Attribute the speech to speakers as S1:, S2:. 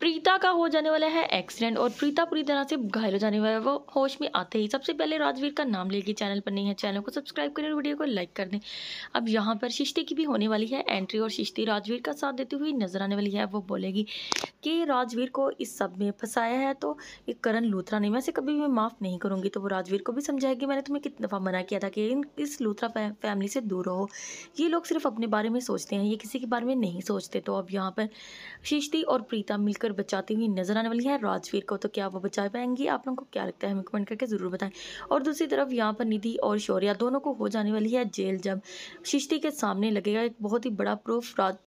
S1: प्रीता का हो जाने वाला है एक्सीडेंट और प्रीता पूरी तरह से घायल हो जाने वाला है। वो होश में आते ही सबसे पहले राजवीर का नाम लेगी। चैनल पर नहीं है, चैनल को सब्सक्राइब करें और वीडियो को लाइक कर दें। अब यहाँ पर सृष्टि की भी होने वाली है एंट्री और सृष्टि राजवीर का साथ देती हुई नजर आने वाली है। वो बोलेगी कि राजवीर को इस सब में फंसाया है तो ये करण लूथरा ने, मैं इसे कभी भी माफ़ नहीं करूँगी। तो वो राजवीर को भी समझाएगी, मैंने तुम्हें कितनी दफ़ा मना किया था कि इस लूथरा फैमिली से दूर रहो। ये लोग सिर्फ अपने बारे में सोचते हैं, ये किसी के बारे में नहीं सोचते। तो अब यहाँ पर सृष्टि और प्रीता मिलकर बचाती हुई नजर आने वाली है राजवीर को। तो क्या वो बचा पाएंगी? आप लोगों को क्या लगता है हमें कमेंट करके ज़रूर बताएं। और दूसरी तरफ यहाँ पर निधि और शौर्या दोनों को हो जाने वाली है जेल, जब सृष्टि के सामने लगेगा एक बहुत ही बड़ा प्रूफ